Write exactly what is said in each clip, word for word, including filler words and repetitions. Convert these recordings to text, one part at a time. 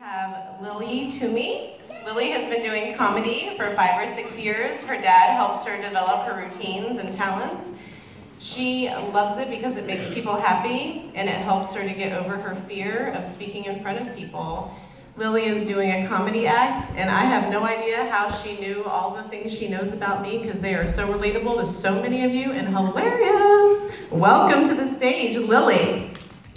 have Lilly Toomey. Lilly has been doing comedy for five or six years. Her dad helps her develop her routines and talents. She loves it because it makes people happy and it helps her to get over her fear of speaking in front of people. Lilly is doing a comedy act, and I have no idea how she knew all the things she knows about me because they are so relatable to so many of you and hilarious. Welcome to the stage, Lilly.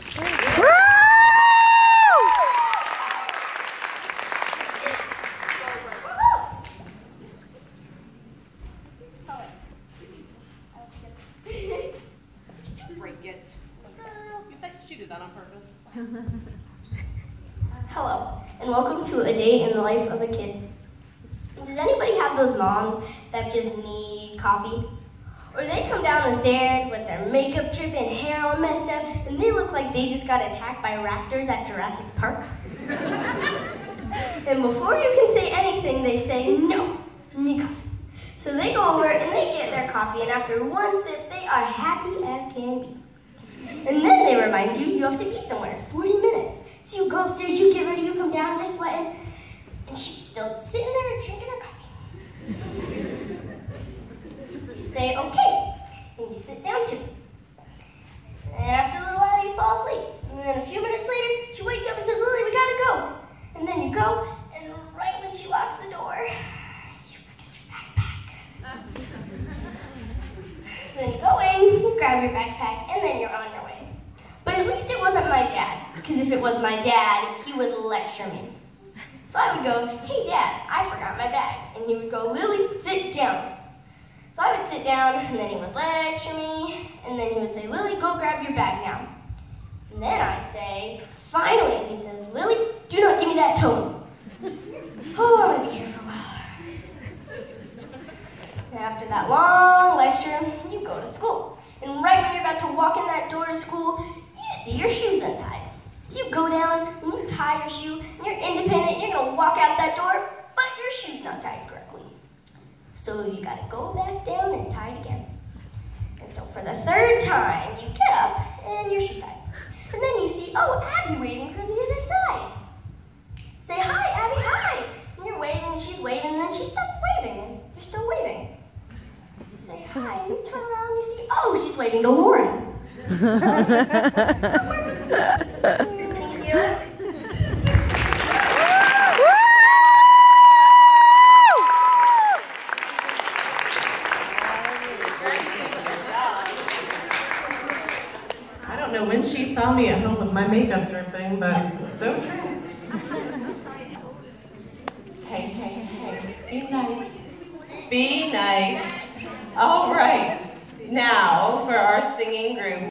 Break it. Girl, you bet she did that on purpose. Hello, and welcome to a day in the life of a kid. Does anybody have those moms that just need coffee? Or they come down the stairs with their makeup dripping, hair all messed up, and they look like they just got attacked by raptors at Jurassic Park? And before you can say anything, they say, no, need coffee. So they go over and they get their coffee, and after one sip, they are happy as can be. And then they remind you you have to be somewhere in forty minutes. So you go upstairs, you get ready, you come down, you're sweating, and she's still sitting there drinking her coffee. So you say, okay, and you sit down too. And after a little while, you fall asleep. And then a few minutes later, she wakes up and says, Lilly, we gotta go. And then you go, and right when she locks the door, so then you go in, you grab your backpack, and then you're on your way. But at least it wasn't my dad, because if it was my dad, he would lecture me. So I would go, hey Dad, I forgot my bag. And he would go, Lilly, sit down. So I would sit down, and then he would lecture me, and then he would say, Lilly, go grab your bag now. And then I say, finally, and he says, Lilly, do not give me that tone. Oh, I'm gonna be here for a while. And after that long lecture, you go to school. And right when you're about to walk in that door to school, you see your shoes untied. So you go down and you tie your shoe, and you're independent, you're gonna walk out that door, but your shoe's not tied correctly. So you gotta go back down and tie it again. And so for the third time, you get up and your shoe's tied. And then you see, oh, Abby waving from the other side. Say, hi, Abby, hi. And you're waving, and she's waving, and then she stops waving, and you're still waving. Say hi, and you turn around and you see, oh, she's waving to Lauren. Thank you. I don't know when she saw me at home with my makeup dripping, but so true. Hey, hey, hey, be nice. Be nice. All right, now for our singing group.